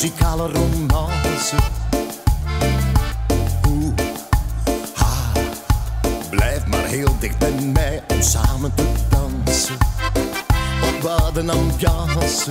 muzikale romance. Oeh, ha, blijf maar heel dicht bij mij om samen te dansen. Op wat een ambiance.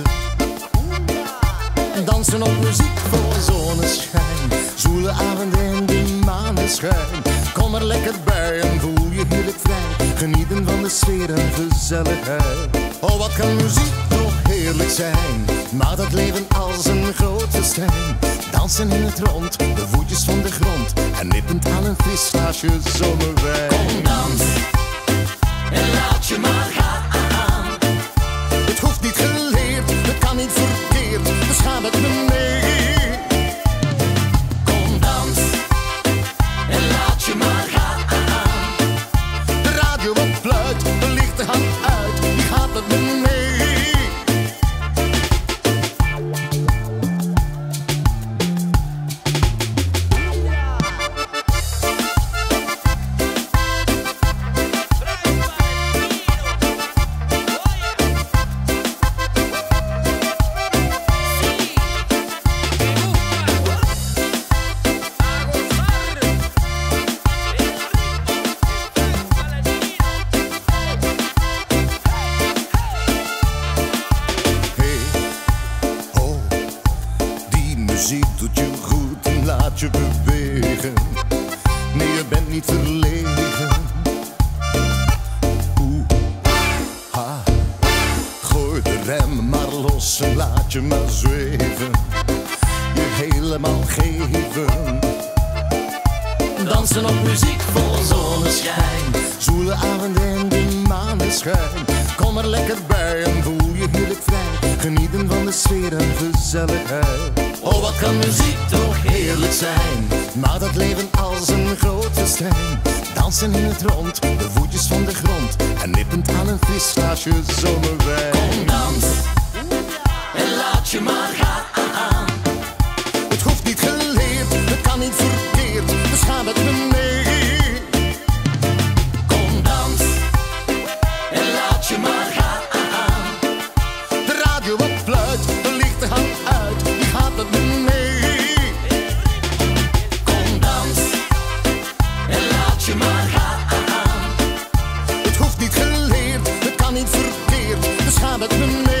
Dansen op muziek vol zonneschijn, zoele avonden in de maneschijn. Kom er lekker bij en voel je heerlijk vrij, genieten van de sfeer en gezelligheid. Oh, wat kan muziek toch heerlijk zijn, maakt het leven als een groot festijn. Dansen in het rond, de voetjes van de grond en nippend aan een fris glaasje zomerwijn. Kom dans en laat je maar gaan. Het hoeft niet geleerd, het kan niet verkeerd, dus ga met me mee. Kom dans en laat je maar gaan. De radio op fluit, de lichten gaan uit, die gaat met me mee. Muziek doet je goed en laat je bewegen. Nee, je bent niet verlegen. Oeh, ha, gooi de rem maar los en laat je maar zweven. Je helemaal geven. Dansen op muziek vol zonneschijn, zoele avonden in de maneschijn. Kom er lekker bij en voel je heerlijk vrij, genieten van de sfeer en gezelligheid. oh wat kan muziek toch heerlijk zijn, maakt het leven als een groot festijn. Dansen in het rond, de voetjes van de grond en nippend aan een fris glaasje zomerwijn. Kom dans en laat je maar gaan. Het hoeft niet geleerd, het kan niet verkeerd, dus ga met me mee. Kom dans en laat je maar gaan. De radio op fluit, de lichten gaan uit, die gaat met me mee. Kom dans en laat je maar gaan. Het hoeft niet geleerd, het kan niet verkeerd, dus ga met me mee.